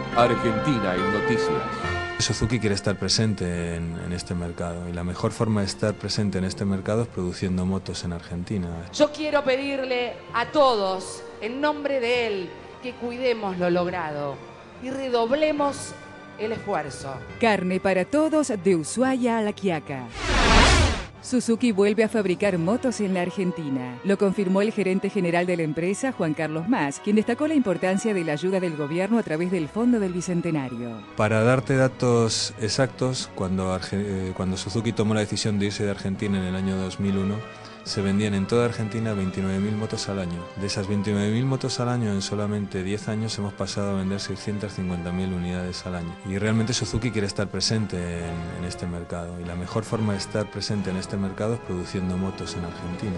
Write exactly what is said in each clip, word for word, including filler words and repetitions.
Argentina en noticias. Suzuki quiere estar presente en, en este mercado y la mejor forma de estar presente en este mercado es produciendo motos en Argentina. Yo quiero pedirle a todos, en nombre de él, que cuidemos lo logrado y redoblemos el esfuerzo. Carne para todos de Ushuaia a La Quiaca. Suzuki vuelve a fabricar motos en la Argentina. Lo confirmó el gerente general de la empresa, Juan Carlos Mas, quien destacó la importancia de la ayuda del gobierno a través del Fondo del Bicentenario. Para darte datos exactos, cuando, Arge- cuando Suzuki tomó la decisión de irse de Argentina en el año dos mil uno, se vendían en toda Argentina veintinueve mil motos al año. De esas veintinueve mil motos al año, en solamente diez años hemos pasado a vender seiscientas cincuenta mil unidades al año. Y realmente Suzuki quiere estar presente en, en este mercado. Y la mejor forma de estar presente en este mercado es produciendo motos en Argentina.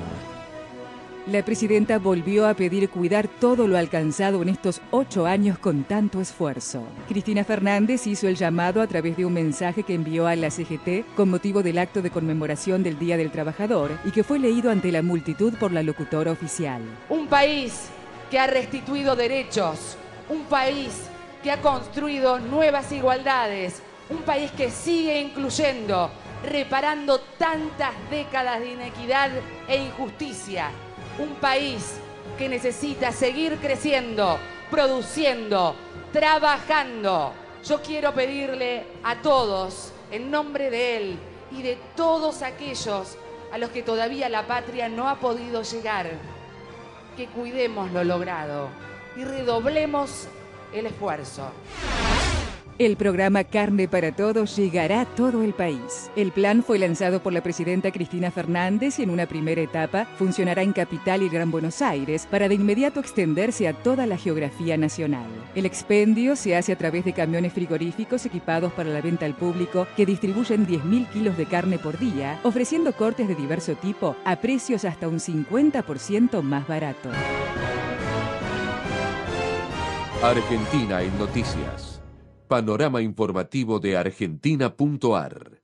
La presidenta volvió a pedir cuidar todo lo alcanzado en estos ocho años con tanto esfuerzo. Cristina Fernández hizo el llamado a través de un mensaje que envió a la C G T con motivo del acto de conmemoración del Día del Trabajador y que fue leído ante la multitud por la locutora oficial. Un país que ha restituido derechos, un país que ha construido nuevas igualdades, un país que sigue incluyendo, reparando tantas décadas de inequidad e injusticia. Un país que necesita seguir creciendo, produciendo, trabajando. Yo quiero pedirle a todos, en nombre de él y de todos aquellos a los que todavía la patria no ha podido llegar, que cuidemos lo logrado y redoblemos el esfuerzo. El programa Carne para Todos llegará a todo el país. El plan fue lanzado por la presidenta Cristina Fernández y en una primera etapa funcionará en Capital y Gran Buenos Aires para de inmediato extenderse a toda la geografía nacional. El expendio se hace a través de camiones frigoríficos equipados para la venta al público que distribuyen diez mil kilos de carne por día, ofreciendo cortes de diverso tipo a precios hasta un cincuenta por ciento más baratos. Argentina en noticias. Panorama informativo de argentina punto ar.